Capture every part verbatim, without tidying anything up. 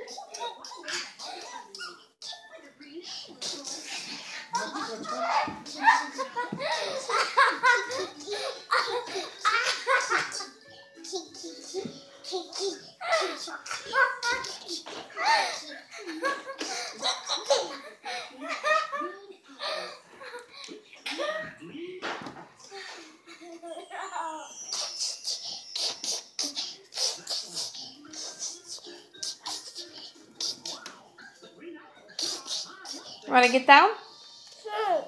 Want to get down? Sure.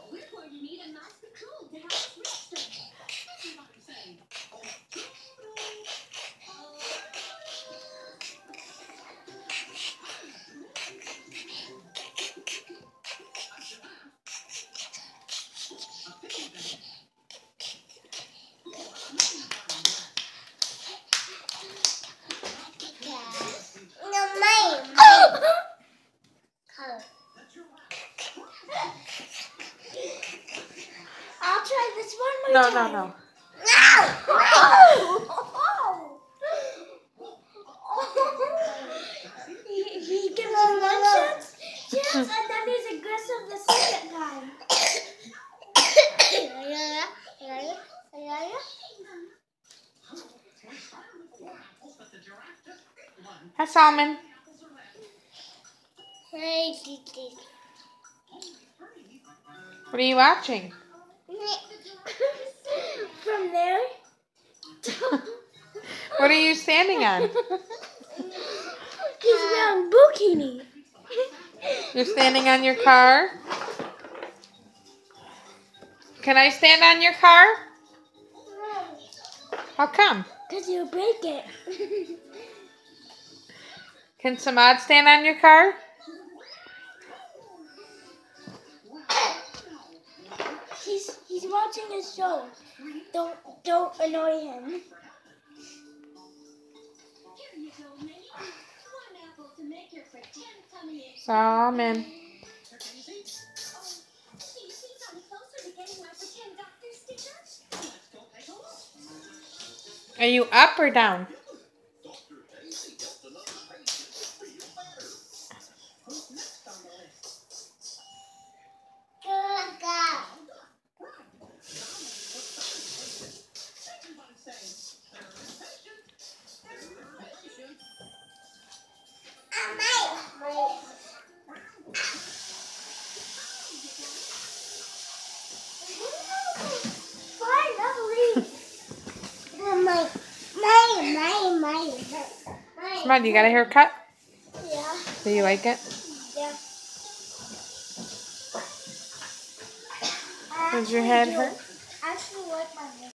I'll try this one more No, time. no, no. He, he gives you one chance, chance, and then he's aggressive the second time. Hi, Solomon. Hey, Kiki. What are you watching? From there. What are you standing on? He's wearing bikini. You're standing on your car? Can I stand on your car? How come? Because you'll break it. Can Samad stand on your car? He's he's watching his show. Don't don't annoy him. Solomon. Are you up or down? Samad, you got a haircut? Yeah. Do you like it? Yeah. Does your head hurt? I actually like my hair.